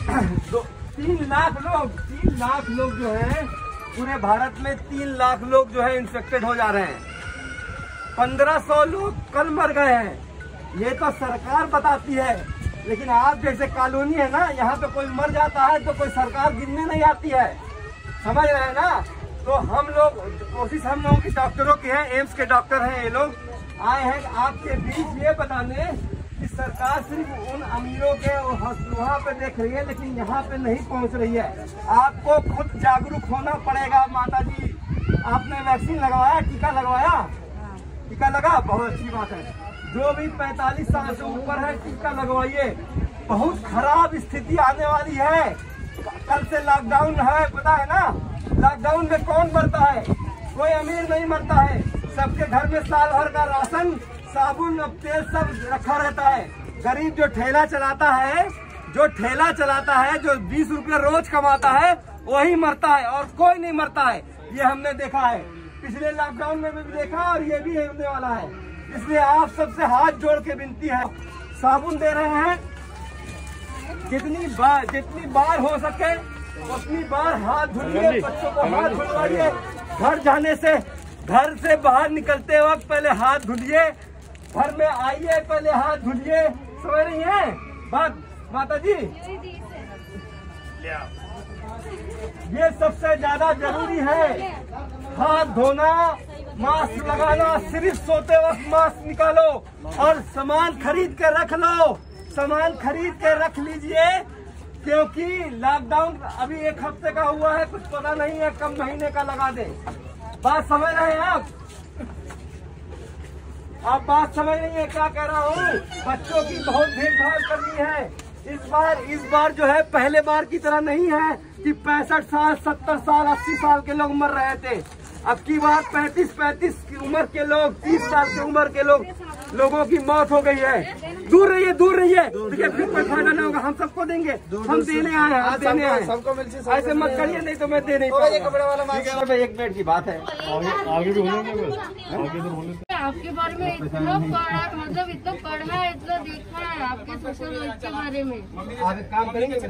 3 लाख लोग जो है पूरे भारत में 3 लाख लोग जो है इन्फेक्टेड हो जा रहे हैं। 1500 लोग कल मर गए हैं। ये तो सरकार बताती है, लेकिन आप जैसे कॉलोनी है ना, यहाँ पे कोई मर जाता है तो कोई सरकार गिनने नहीं आती है, समझ रहे हैं ना। तो हम लोग कोशिश हम लोगों की डॉक्टरों की है, एम्स के डॉक्टर हैं, ये लोग आए हैं आपके बीच ये बताने कि सरकार सिर्फ उन अमीरों के वहाँ पे देख रही है, लेकिन यहाँ पे नहीं पहुँच रही है। आपको खुद जागरूक होना पड़ेगा। माता जी, आपने वैक्सीन लगवाया, टीका लगवाया? टीका लगा, बहुत अच्छी बात है। जो भी 45 साल से ऊपर है टीका लगवाइए। बहुत खराब स्थिति आने वाली है। कल से लॉकडाउन है, पता है ना। लॉकडाउन में कौन मरता है? कोई अमीर नहीं मरता है। सबके घर में साल भर का राशन, साबुन, तेल सब रखा रहता है। गरीब जो ठेला चलाता है, जो 20 रुपये रोज कमाता है, वही मरता है और कोई नहीं मरता है। ये हमने देखा है, पिछले लॉकडाउन में भी देखा और ये भी होने वाला है। इसलिए आप सबसे हाथ जोड़ के विनती है, साबुन दे रहे हैं, जितनी बार हो सके उतनी बार हाथ धुलिए, बच्चों को हाथ धुलवाइए। घर से बाहर निकलते वक्त पहले हाथ धुलिए, घर में आइए पहले हाथ धुलिए। समझ रही है बात माता जी? ये सबसे ज्यादा जरूरी है, हाथ धोना, मास्क लगाना। सिर्फ सोते वक्त मास्क निकालो और सामान खरीद के रख लो, सामान खरीद के रख लीजिए, क्योंकि लॉकडाउन अभी 1 हफ्ते का हुआ है, कुछ पता नहीं है कब महीने का लगा दे। बात समझ रहे हैं आप बात समझ रही है क्या कह रहा हूँ? बच्चों की बहुत देखभाल करनी है। इस बार जो है पहले बार की तरह नहीं है कि 65 साल, 70 साल, 80 साल के लोग मर रहे थे। अब की बार 35 की उम्र के लोग, 30 साल की उम्र के लोगों की मौत हो गई है। दूर रहिए, देखिए फिर कोई फायदा नहीं होगा। हम सबको देंगे, हम देने आए हैं, आप देने आए हैं। ऐसे मत करिए, नहीं तो मैं दे नहीं पाऊंगा। 1 मिनट की बात है, आगे भी होने आपके बारे में इतना पढ़ा, मतलब इतना पढ़ा है, इतना देखा है आपके सोशल वर्क के बारे में। आगे काम करेंगे।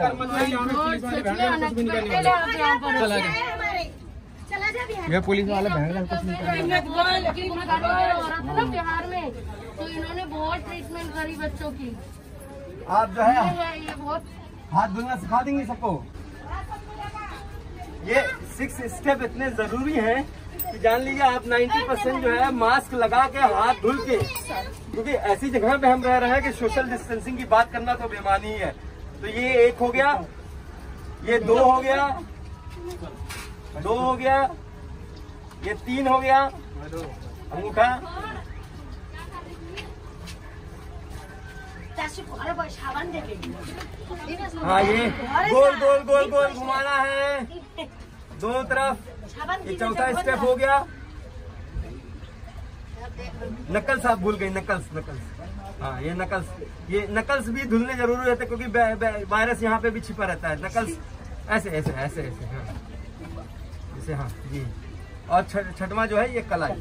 ये पुलिस वाले बिहार में तो इन्होंने बहुत ट्रीटमेंट करी बच्चों की। आप जो है ये बहुत हाथ धुलना सिखा देंगे सबको। ये 6 स्टेप इतने जरूरी हैं कि जान लीजिए आप 90% जो है मास्क लगा के, हाथ धुल के, क्योंकि ऐसी जगह पे हम रह रहे हैं कि सोशल डिस्टेंसिंग की बात करना तो बेमानी है। तो ये 1 हो गया, ये 2 हो गया, ये 3 हो गया, अंगूठा। हाँ, ये गोल घुमाना है दोनों तरफ। ये चौथा स्टेप हो गया। नकल्स आप भूल गई, नकल्स। हाँ, ये नकल्स भी धुलने जरूरी रहते, क्योंकि वायरस यहाँ पे भी छिपा रहता है। नकल्स ऐसे हाँ, जैसे हाँ जी। और छठवां जो है ये कलाई।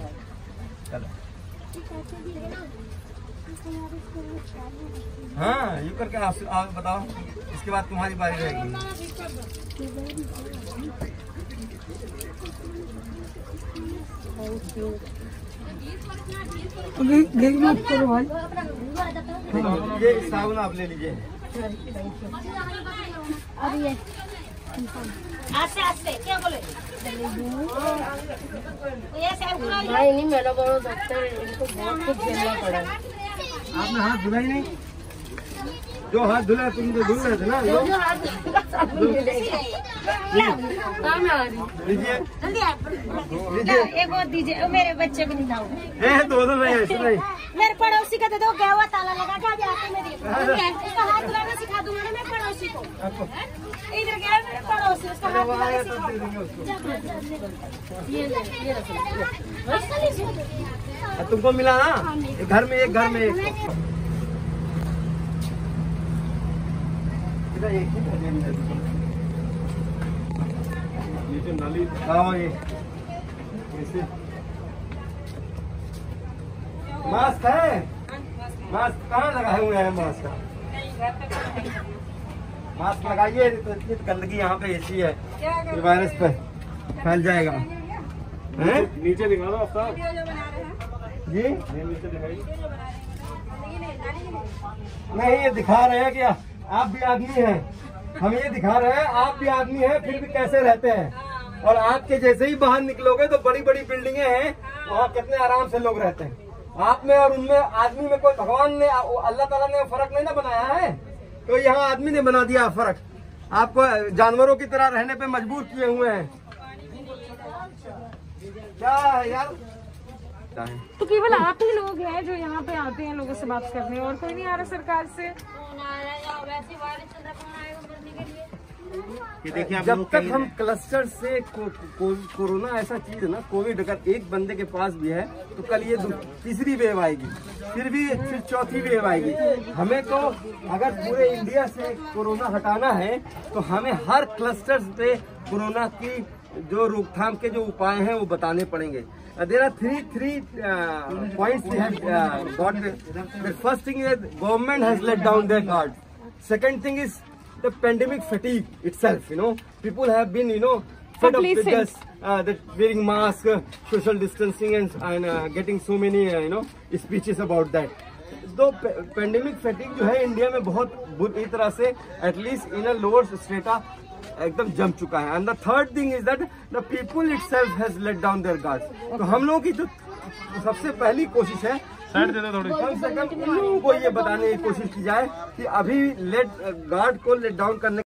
हाँ, ये करके आप बताओ, इसके बाद तुम्हारी बारी रहेगी। मत करो भाई। ये साबुन आप ले लीजिए। क्या बोले? नहीं, मेरा बड़ा डॉक्टर है, इनको बहुत कुछ झेलना पड़ा। आपने हाथ धुला ही नहीं? जो हाथ धुला तुम तो धुल रहे थे ना। लीजिए, एक और दीजिए, मेरे बच्चे भी नहीं खाओ। 2 नहीं, ऐसे नहीं। मेरे पड़ोसी का दे दो, गया हुआ ताला लगा के आते मेरे उसका हाथ धुलाना सिखा दूंगा ना मैं पड़ोसी को। इधर गया मेरे पड़ोसी, उसका हाथ धुलाना सिखा दूंगा। तुमको मिला ना, एक घर में एक। नीचे नाली। ये मास्क है? मास्क कहाँ लगाए हुए हैं? मास्क मास्क लगाइए, तो इतनी गंदगी यहाँ पे ऐसी है, ये वायरस पे फैल जाएगा। नीचे दिखा दो अफ्ताब जी नीचे दिखाइए। नहीं, ये दिखा रहे हैं कि आप भी आदमी हैं, हम ये दिखा रहे हैं आप भी आदमी हैं, फिर भी कैसे रहते हैं। और आपके जैसे ही बाहर निकलोगे तो बड़ी बड़ी बिल्डिंगें हैं, वहाँ कितने आराम से लोग रहते हैं। आप में और उनमें, आदमी में कोई भगवान ने, अल्लाह ताला ने फर्क नहीं ना बनाया है, तो यहाँ आदमी ने बना दिया फर्क। आपको जानवरों की तरह रहने पे मजबूर किए हुए हैं। क्या है यार, तो केवल आप ही लोग हैं जो यहाँ पे आते हैं लोगों से बात करने, और कोई नहीं आ रहा सरकार से? देखिए जब तक हम क्लस्टर से कोरोना ऐसा चीज है ना, कोविड अगर एक बंदे के पास भी है तो कल ये तीसरी वेव आएगी, फिर चौथी वेव आएगी। हमें तो अगर पूरे इंडिया से कोरोना हटाना है तो हमें हर क्लस्टर पे कोरोना की जो रोकथाम के जो उपाय हैं वो बताने पड़ेंगे। There are three points we have got. The first thing is government has let down their guard. Second thing is the pandemic fatigue itself. People have been fed up with this, that wearing mask, social distancing, and getting so many speeches about that. तो pandemic fatigue जो है India में बहुत बुरी तरह से at least in a lower strata एकदम जम चुका है। And the third thing is that the people itself has let down their guards. तो हम लोगों की जो सबसे पहली कोशिश है, कम से कम उन लोगों को ये बताने की कोशिश की जाए कि अभी गार्ड को लेट डाउन करने